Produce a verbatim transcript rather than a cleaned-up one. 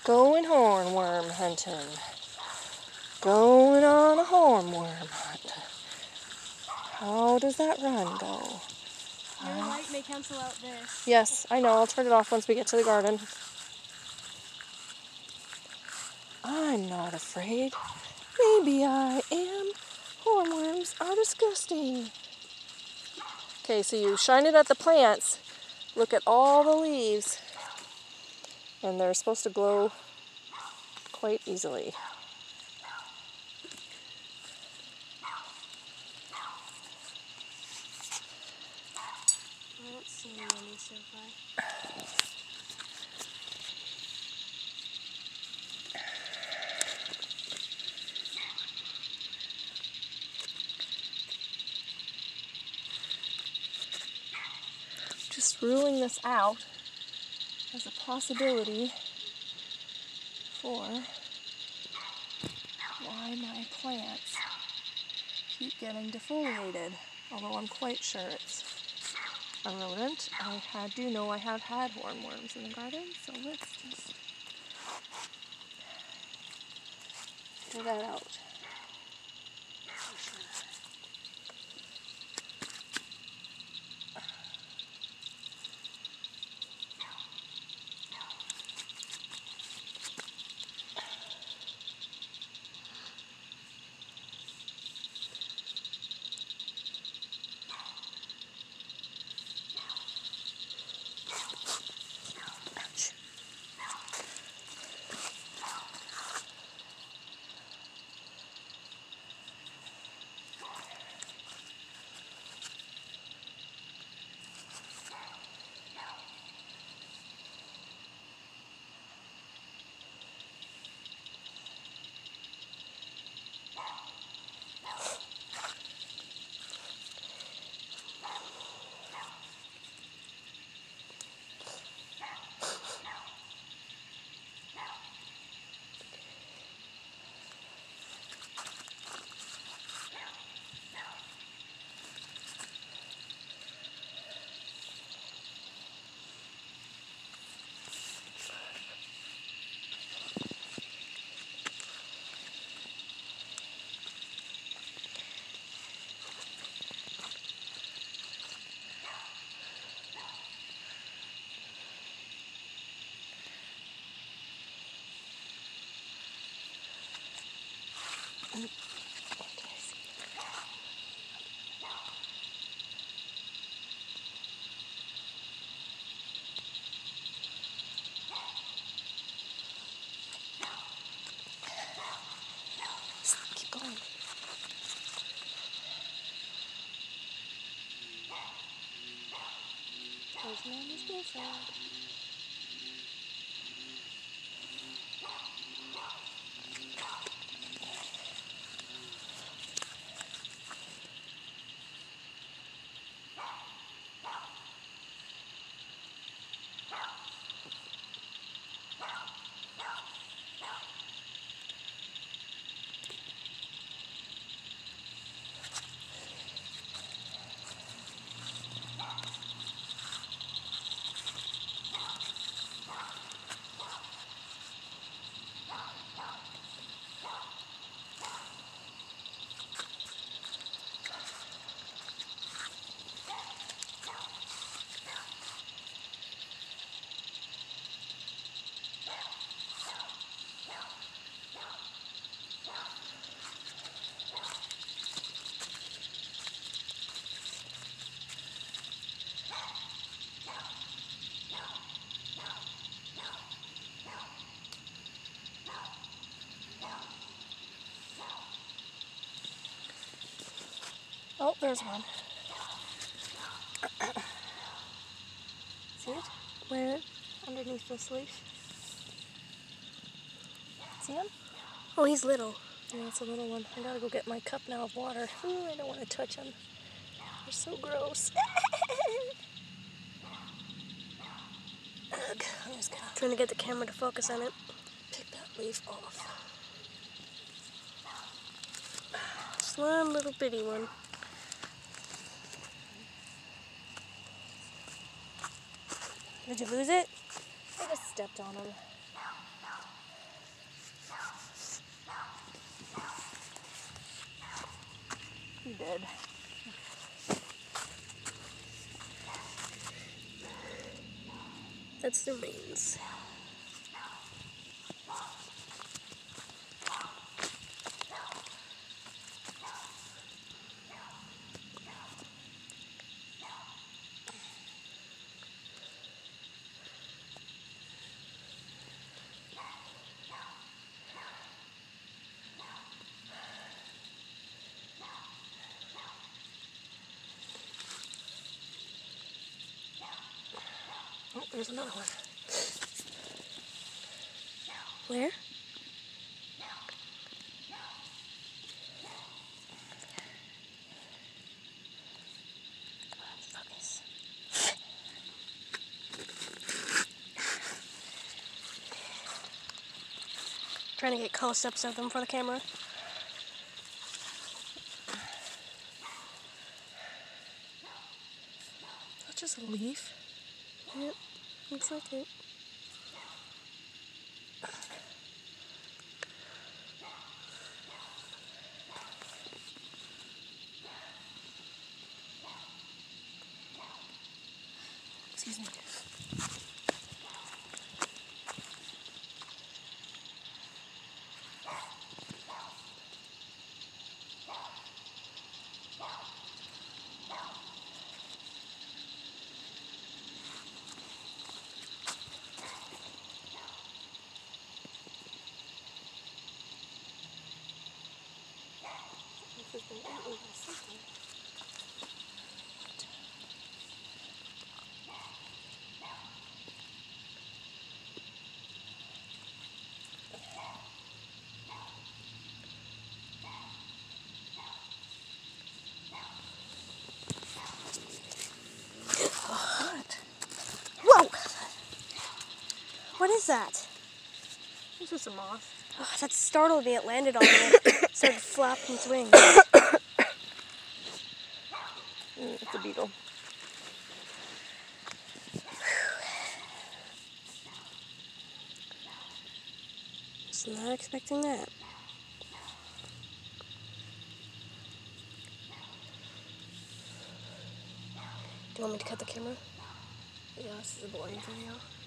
Going hornworm hunting. Going on a hornworm hunt. How does that run go? Your light may cancel out this. Yes, I know. I'll turn it off once we get to the garden. I'm not afraid. Maybe I am. Hornworms are disgusting. Okay, so you shine it at the plants. Look at all the leaves. And they're supposed to glow quite easily. I don't see any so far. Just ruling this out as a possibility for why my plants keep getting defoliated, although I'm quite sure it's a rodent. I had, do know I have had hornworms in the garden, so let's just figure that out. Keep going. Postman is missing. Oh, there's one. See it? Where? Underneath this leaf. See him? Oh, he's little. Yeah, it's a little one. I gotta go get my cup now of water. Ooh, I don't want to touch him. They're so gross. Ugh, I'm just gonna Trying to get the camera to focus on it. pick that leaf off. Just one little bitty one. Did you lose it? I just stepped on him. He did. That's the rings. Oh, there's another one. Where? Focus. Trying to get close-ups of them for the camera. That's just a leaf. Yep, looks like it. Excuse me. This has been eaten by something. What? Whoa! What is that? It's just a moth. Oh, that startled me. It landed on me. It started flapping its wings. Mm, it's a beetle. Was not expecting that. Do you want me to cut the camera? Yeah, this is a boring video.